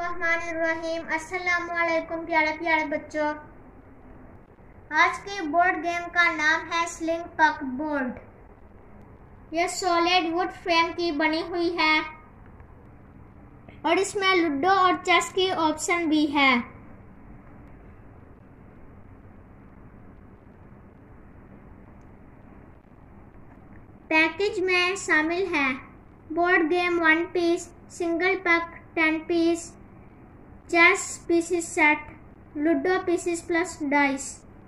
बिस्मिल्लाहिर्रहमानिर्रहीम। अस्सलामुअलैकुम प्यारे बच्चों। आज के बोर्ड गेम का नाम है स्लिंग पक बोर्ड। यह सॉलिड वुड फ्रेम की बनी हुई है और इसमें लूडो और चेस की ऑप्शन भी है। पैकेज में शामिल है board game 1 piece, single puck 10 piece, chess pieces set, ludo pieces plus dice.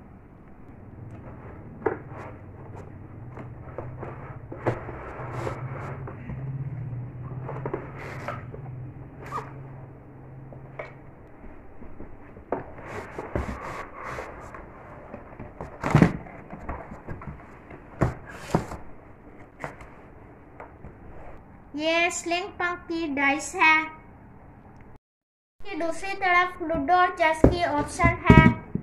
ये स्लिंग पक की डाइस है। दूसरी तरफ लूडो और चेस की ऑप्शन है।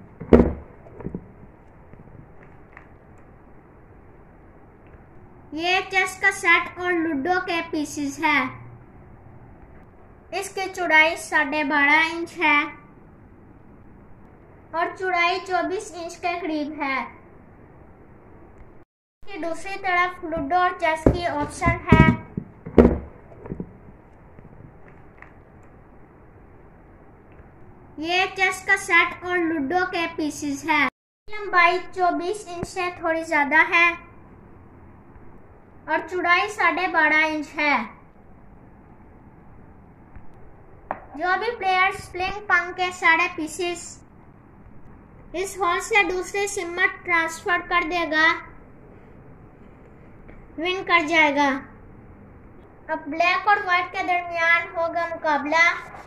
ये चेस का सेट और लूडो के पीसेस है। इसकी चौड़ाई 12.5 इंच है और चौड़ाई 24 इंच के करीब है। दूसरी तरफ लूडो और चेस की ऑप्शन है। ये चेस का सेट और लूडो के पीसेस है। लंबाई 24 इंच से थोड़ी ज्यादा है और चौड़ाई 12.5 इंच है। जो भी प्लेयर स्लिंग पक के सारे पीसेस इस हॉल से दूसरे सिम में ट्रांसफर कर देगा, विन कर जाएगा। अब ब्लैक और व्हाइट के दरमियान होगा मुकाबला।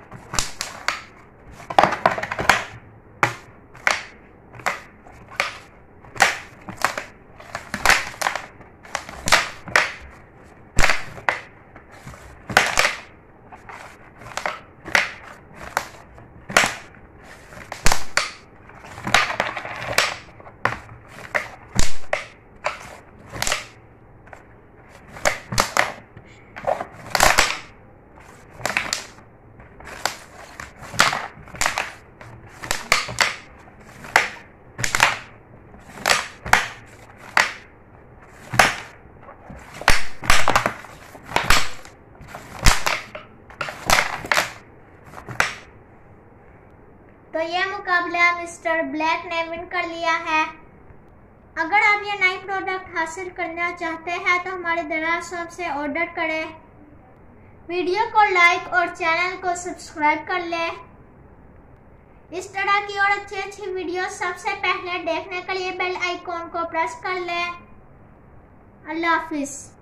तो यह मुकाबला मिस्टर ब्लैक ने विन कर लिया है। अगर आप ये नई प्रोडक्ट हासिल करना चाहते हैं तो हमारे दराज शॉप से ऑर्डर करें। वीडियो को लाइक और चैनल को सब्सक्राइब कर लें। इस तरह की और अच्छी वीडियो सबसे पहले देखने के लिए बेल आइकॉन को प्रेस कर लें। अल्लाह हाफिज।